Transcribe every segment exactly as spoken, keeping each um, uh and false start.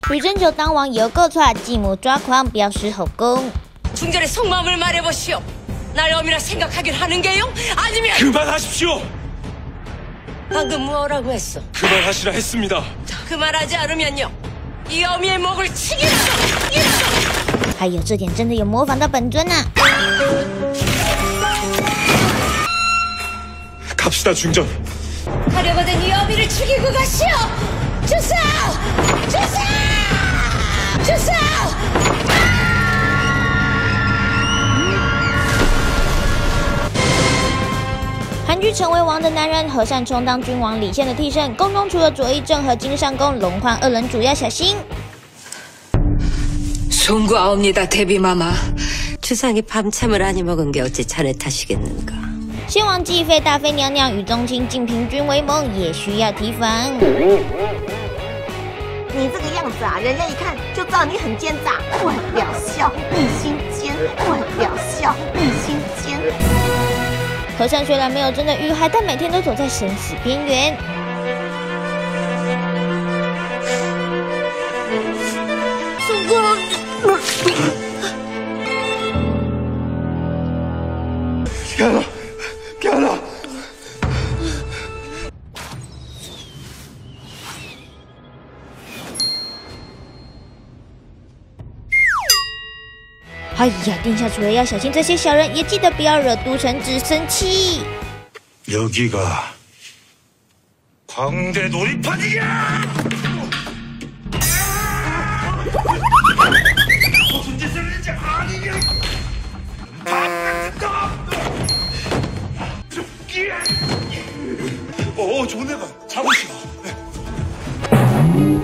吕征九当王有够差，继母抓狂表示后宫。 중전의 속마음을 말해보시오. 날 어미라 생각하긴 하는 게요? 아니면 그만하십시오. 방금 뭐라고 했어? 그만하시라 했습니다. 그만하지 않으면요, 이 어미의 목을 치기라도 치기라도. 还有这点真的有模仿到本尊啊！ 갑시다 중전. 가려거든 이 어미를 죽이고 가시오. 주사, 주사, 주사. 韩剧《成为王的男人》，和善充当君王李现的替身，宫中除了左一正和金上宫龙焕二人主要小心。 송구하옵니다, 대비마마. 주상이 밤참을 아니 먹은 게 어찌 자네 탓이겠는가? 先王继妃大妃娘娘与宗亲晋平君为盟，也需要提防。 你这个样子啊，人家一看就知道你很奸诈。外表笑，内心奸；外表笑，内心奸。 和善虽然没有真的遇害，但每天都走在生死边缘。 干了，干了！ 哎呀，殿下除了要小心这些小人，也记得不要惹都城子生气。 여기가 광대 놀이판이야! 무슨 짓을 했는지 아니냐? 어, 좋은 애가 잡으시오.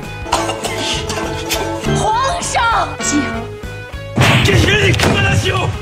皇上， 给人你그만하시오!